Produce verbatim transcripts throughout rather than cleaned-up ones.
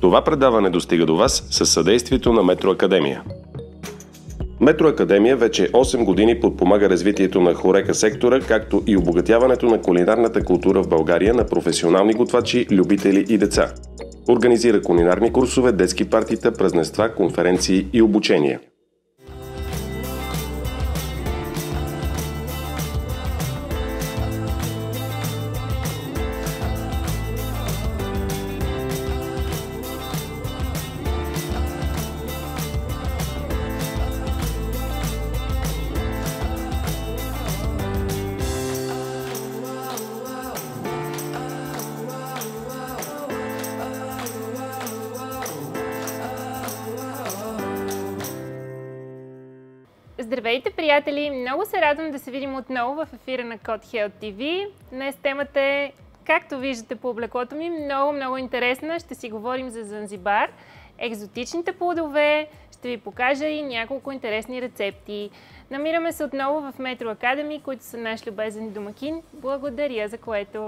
Това предаване достига до вас със съдействието на Метро Академия. Метро Академия вече осем години подпомага развитието на хорека сектора, както и обогатяването на кулинарната култура в България на професионални готвачи, любители и деца. Организира кулинарни курсове, детски партита, празненства, конференции и обучения. Здравейте, приятели! Много се радвам да се видим отново в ефира на Code Health ти ви. Днес темата е, както виждате по облеклото ми, много, много интересна. Ще си говорим за Занзибар, екзотичните плодове, ще ви покажа и няколко интересни рецепти. Намираме се отново в Метро Академи, които са наш любезен домакин. Благодаря за което!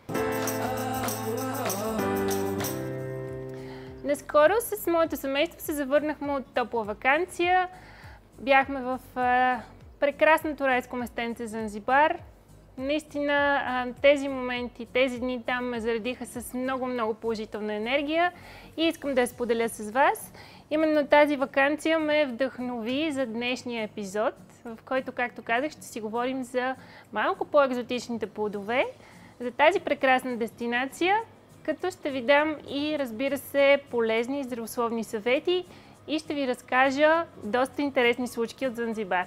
Наскоро с моето семейство се завърнахме от топла ваканция. Бяхме в а, прекрасното райско местенце Занзибар. Наистина а, тези моменти, тези дни там ме заредиха с много-много положителна енергия и искам да я споделя с вас. Именно тази ваканция ме вдъхнови за днешния епизод, в който, както казах, ще си говорим за малко по-екзотичните плодове, за тази прекрасна дестинация, като ще ви дам и, разбира се, полезни и здравословни съвети и ще ви разкажа доста интересни случки от Занзибар.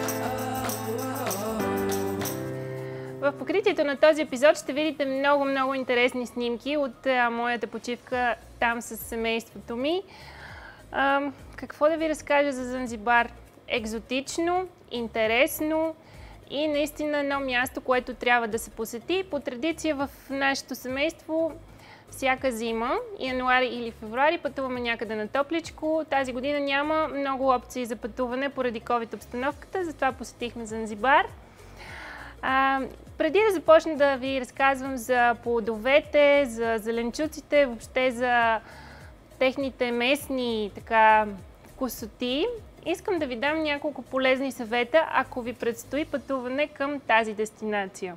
В покритието на този епизод ще видите много-много интересни снимки от а, моята почивка там с семейството ми. А, какво да ви разкажа за Занзибар? Екзотично, интересно и наистина едно място, което трябва да се посети. По традиция в нашето семейство всяка зима, януари или февруари, пътуваме някъде на топличко. Тази година няма много опции за пътуване поради ковид обстановката, затова посетихме Занзибар. А, преди да започна да ви разказвам за плодовете, за зеленчуците, въобще за техните местни така, вкусоти, искам да ви дам няколко полезни съвета, ако ви предстои пътуване към тази дестинация.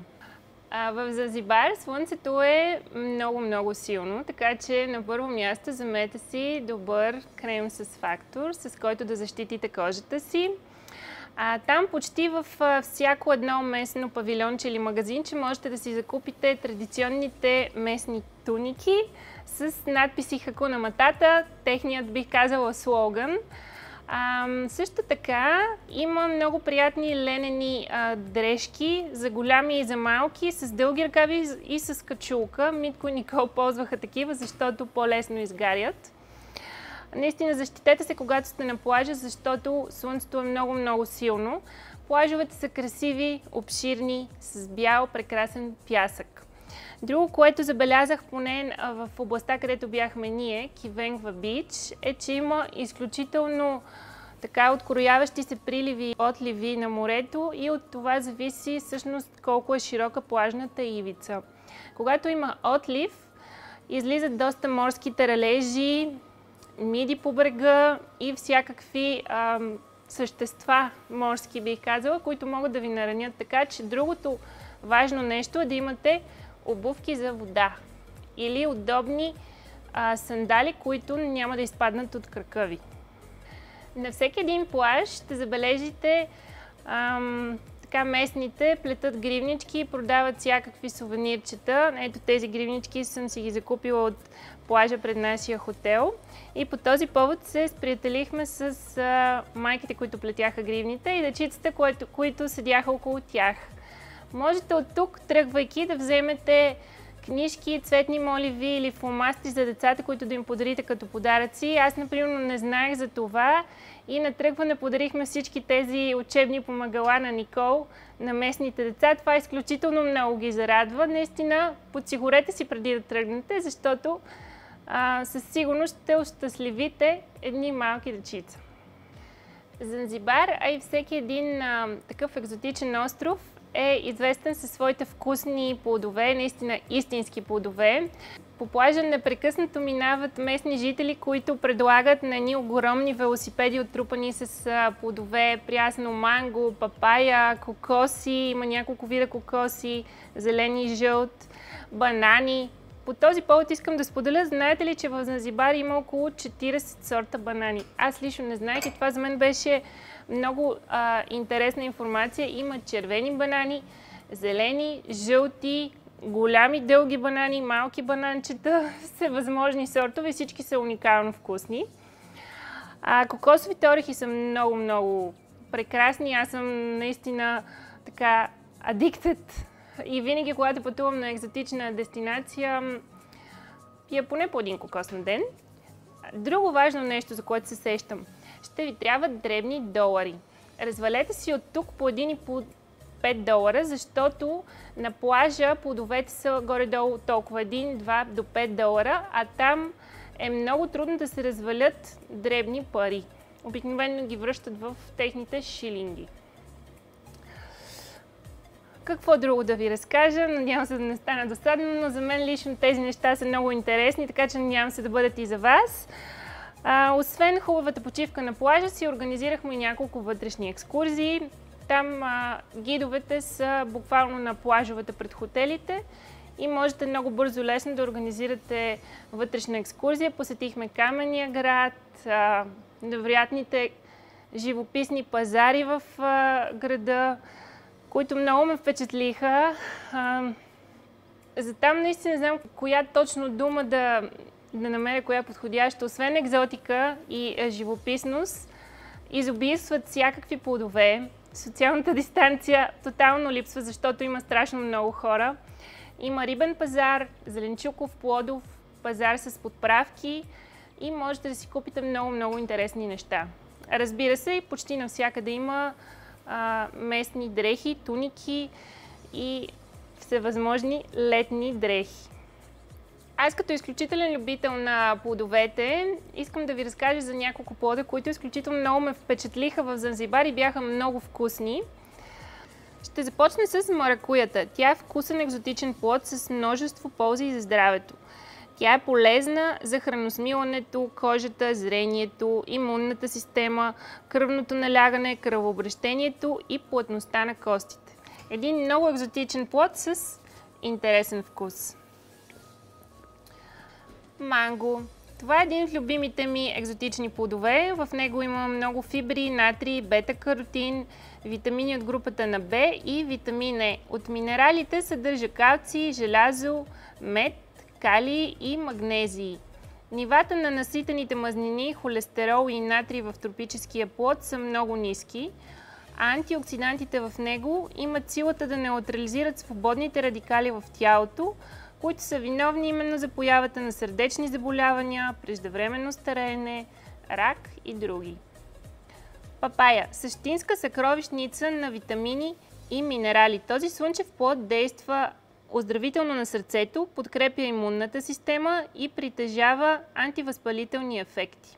В Занзибар слънцето е много-много силно, така че на първо място вземете си добър крем с фактор, с който да защитите кожата си. А, там почти във всяко едно местно павилионче или магазинче можете да си закупите традиционните местни туники с надписи Хакуна Матата, техният, бих казала, слоган. А, също така има много приятни ленени а, дрежки за голями и за малки, с дълги ръкави и с качулка. Митко и Никол ползваха такива, защото по-лесно изгарят. Наистина защитете се, когато сте на плажа, защото слънцето е много-много силно. Плажовете са красиви, обширни, с бял, прекрасен пясък. Друго, което забелязах поне в областта, където бяхме ние, Кивенгва Бич, е, че има изключително така открояващи се приливи и отливи на морето и от това зависи всъщност колко е широка плажната ивица. Когато има отлив, излизат доста морски таралежи, миди по брега и всякакви а, същества морски, бих казала, които могат да ви наранят. Така че другото важно нещо е да имате обувки за вода или удобни а, сандали, които няма да изпаднат от крака ви. На всеки един плаж ще забележите ам, така местните плетат гривнички и продават всякакви сувенирчета. Ето тези гривнички съм си ги закупила от плажа пред нашия хотел. И по този повод се сприятелихме с а, майките, които плетяха гривните и дечицата, които, които седяха около тях. Можете от тук, тръгвайки, да вземете книжки, цветни моливи или фломастри за децата, които да им подарите като подаръци. Аз, например, не знаех за това и на тръгване подарихме всички тези учебни помагала на Никол на местните деца. Това изключително много ги зарадва. Наистина, подсигурете си преди да тръгнете, защото а, със сигурност ще ощастливите едни малки дечица. Занзибар, а и всеки един а, такъв екзотичен остров е известен със своите вкусни плодове, наистина истински плодове. По плажа непрекъснато минават местни жители, които предлагат на едни огромни велосипеди, оттрупани с плодове, прясно манго, папая, кокоси, има няколко вида кокоси, зелени и жълт, банани. По този повод искам да споделя, знаете ли, че в Занзибар има около четирийсет сорта банани. Аз лично не знаех и това за мен беше много а, интересна информация. Има червени банани, зелени, жълти, голями дълги банани, малки бананчета, всевъзможни сортове, всички са уникално вкусни. А кокосовите орехи са много-много прекрасни. Аз съм наистина така addicted и винаги, когато пътувам на екзотична дестинация, пия поне по един кокос на ден. Друго важно нещо, за което се сещам, ще ви трябват дребни долари. Развалете си от тук по един и по пет долара, защото на плажа плодовете са горе-долу толкова един, два до пет долара, а там е много трудно да се развалят дребни пари. Обикновено ги връщат в техните шилинги. Какво друго да ви разкажа? Надявам се да не стана досадно, но за мен лично тези неща са много интересни, така че надявам се да бъдат и за вас. А, освен хубавата почивка на плажа, си организирахме и няколко вътрешни екскурзии. Там а, гидовете са буквално на плажовете пред хотелите и можете много бързо, лесно да организирате вътрешна екскурзия. Посетихме Каменния град, а, невероятните живописни пазари в а, града, които много ме впечатлиха. А, за там наистина не знам коя точно дума да, да намеря, коя е подходяща. Освен екзотика и а, живописност, изобилстват всякакви плодове. Социалната дистанция тотално липсва, защото има страшно много хора. Има рибен пазар, зеленчуков, плодов пазар с подправки и можете да си купите много-много интересни неща. Разбира се, и почти навсякъде има а, местни дрехи, туники и всевъзможни летни дрехи. Аз като изключителен любител на плодовете, искам да ви разкажа за няколко плода, които изключително много ме впечатлиха в Занзибар и бяха много вкусни. Ще започна с маракуята. Тя е вкусен екзотичен плод с множество ползи за здравето. Тя е полезна за храносмилането, кожата, зрението, имунната система, кръвното налягане, кръвообращението и плътността на костите. Един много екзотичен плод с интересен вкус. Манго. Това е един от любимите ми екзотични плодове. В него има много фибри, натрий, бета-каротин, витамини от групата на Б и витамин Е. От минералите съдържа калций, желязо, мед, калий и магнезий. Нивата на наситените мазнини, холестерол и натрий в тропическия плод са много ниски, а антиоксидантите в него имат силата да неутрализират свободните радикали в тялото, които са виновни именно за появата на сърдечни заболявания, преждевременно стареене, рак и други. Папая – същинска съкровищница на витамини и минерали. Този слънчев плод действа оздравително на сърцето, подкрепя имунната система и притежава антивъзпалителни ефекти.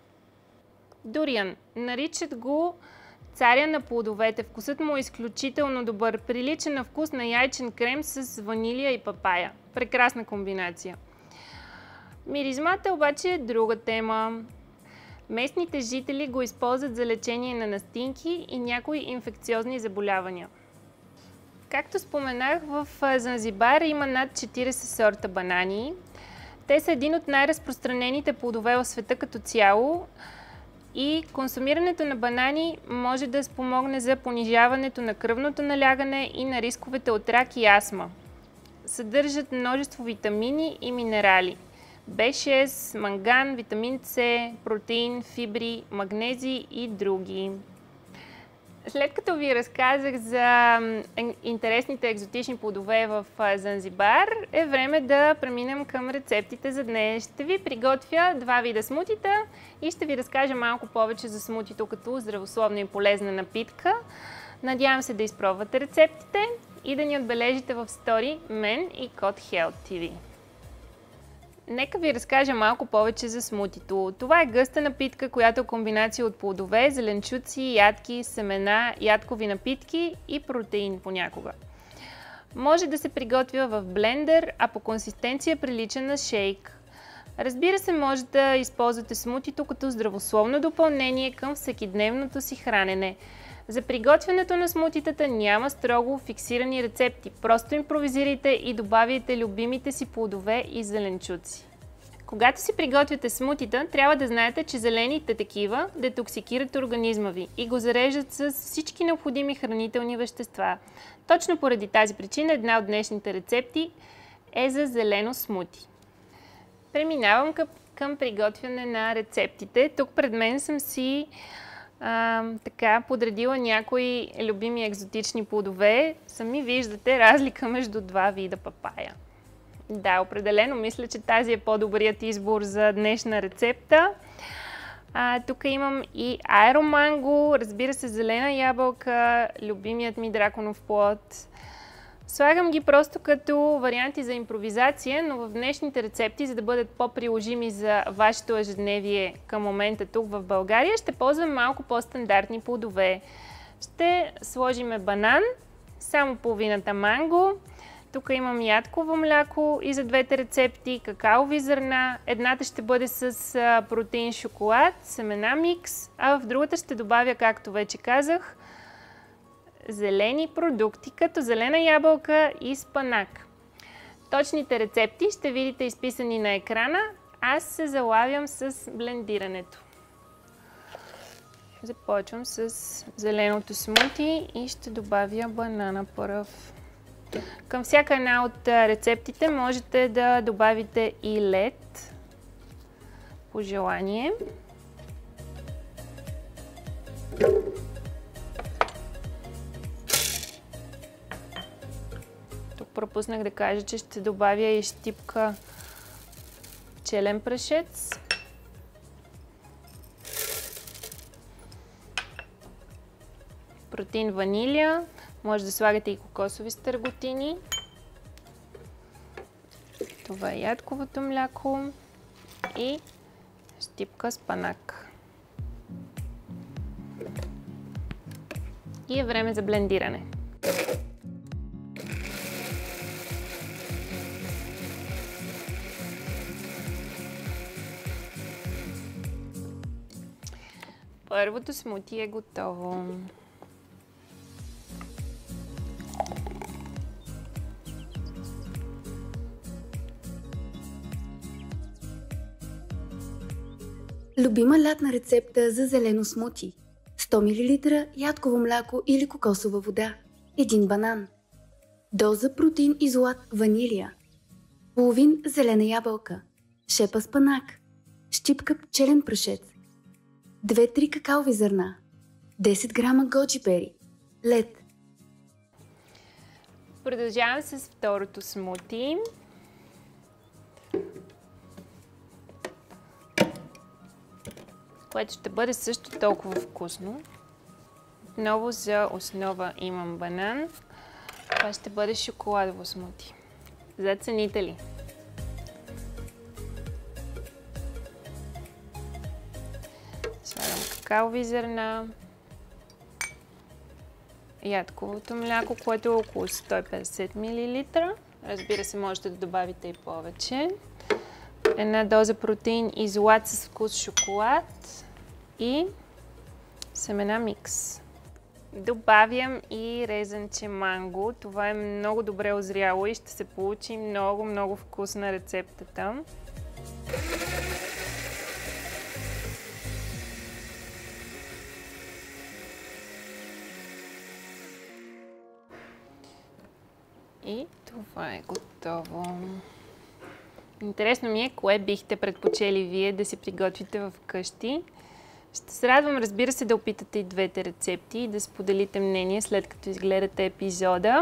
Дуриан. Наричат го царя на плодовете. Вкусът му е изключително добър. Прилича на вкус на яйчен крем с ванилия и папая. Прекрасна комбинация. Миризмата обаче е друга тема. Местните жители го използват за лечение на настинки и някои инфекциозни заболявания. Както споменах, в Занзибар има над четирийсет сорта банани. Те са един от най-разпространените плодове в света като цяло и консумирането на банани може да спомогне за понижаването на кръвното налягане и на рисковете от рак и астма. Съдържат множество витамини и минерали. Б шест, манган, витамин С, протеин, фибри, магнези и други. След като ви разказах за интересните екзотични плодове в Занзибар, е време да преминем към рецептите за днес. Ще ви приготвя два вида смутита и ще ви разкажа малко повече за смутито като здравословна и полезна напитка. Надявам се да изпробвате рецептите и да ни отбележите в стори мен и код Health ти ви. Нека ви разкажа малко повече за смутито. Това е гъста напитка, която е комбинация от плодове, зеленчуци, ядки, семена, ядкови напитки и протеин понякога. Може да се приготвя в блендер, а по консистенция прилича на шейк. Разбира се, може да използвате смутито като здравословно допълнение към всекидневното си хранене. За приготвянето на смутитата няма строго фиксирани рецепти. Просто импровизирайте и добавяйте любимите си плодове и зеленчуци. Когато си приготвяте смутита, трябва да знаете, че зелените такива детоксикират организма ви и го зареждат с всички необходими хранителни вещества. Точно поради тази причина една от днешните рецепти е за зелено смути. Преминавам към, към приготвяне на рецептите. Тук пред мен съм си а, така подредила някои любими екзотични плодове. Сами виждате разлика между два вида папая. Да, определено мисля, че тази е по-добрият избор за днешна рецепта. А, тук имам и аероманго, разбира се, зелена ябълка, любимият ми драконов плод. Слагам ги просто като варианти за импровизация, но в днешните рецепти, за да бъдат по-приложими за вашето ежедневие към момента тук в България, ще ползвам малко по-стандартни плодове. Ще сложим банан, само половината манго. Тук имам ядково мляко и за двете рецепти, какаови зърна. Едната ще бъде с протеин шоколад, семена микс, а в другата ще добавя, както вече казах, зелени продукти, като зелена ябълка и спанак. Точните рецепти ще видите изписани на екрана. Аз се залавям с блендирането. Започвам с зеленото смути и ще добавя банана пръв. Към всяка една от рецептите можете да добавите и лед по желание. Тук пропуснах да кажа, че ще добавя и щипка пчелен прашец. Протеин ванилия. Може да слагате и кокосови стърготини. Това е ядковото мляко и щипка спанак. И е време за блендиране. Първото смути е готово. Любима лятна рецепта за зелено смути. сто милилитра ядково мляко или кокосова вода. един банан. Доза протеин изолат ванилия. Половин зелена ябълка. Шепа спанак. Щипка пчелен прашец. две-три какаови зърна. десет грама годжи бери. Лед. Продължавам с второто смути. Което ще бъде също толкова вкусно. Отново за основа имам банан. Това ще бъде шоколадово смути. Зацените ли? Слагам какаови зърна. Ядковото мляко, което е около сто и петдесет милилитра. Разбира се, можете да добавите и повече. Една доза протеин изолат с вкус шоколад и семена микс. Добавям и резанче манго. Това е много добре озряло и ще се получи много, много вкусна рецептата. И това е готово. Интересно ми е, кое бихте предпочели вие да си приготвите в къщи. Ще се радвам, разбира се, да опитате и двете рецепти и да споделите мнение, след като изгледате епизода.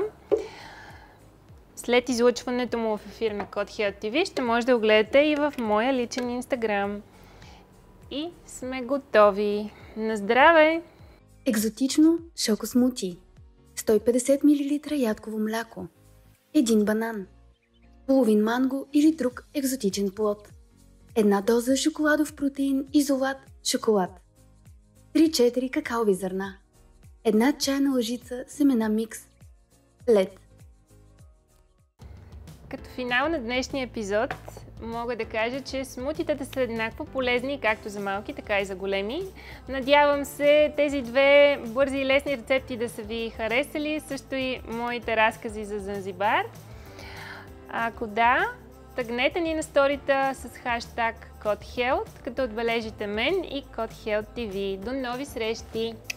След излъчването му в ефир на Кодхелт ти ви ще може да го гледате и в моя личен инстаграм. И сме готови. На здраве! Екзотично шоко смути. сто и петдесет милилитра ядково мляко. един банан. Половин манго или друг екзотичен плод. Една доза шоколадов протеин изолат шоколад. три-четири какаови зърна. Една чайна лъжица семена микс. Лед. като финал на днешния епизод мога да кажа, че смутитата са еднакво полезни както за малки, така и за големи. Надявам се тези две бързи и лесни рецепти да са ви харесали, също и моите разкази за Занзибар. Ако да, тагнете ни на сторита с хаштаг CodeHealth, като отбележите мен и CodeHealth ти ви. До нови срещи!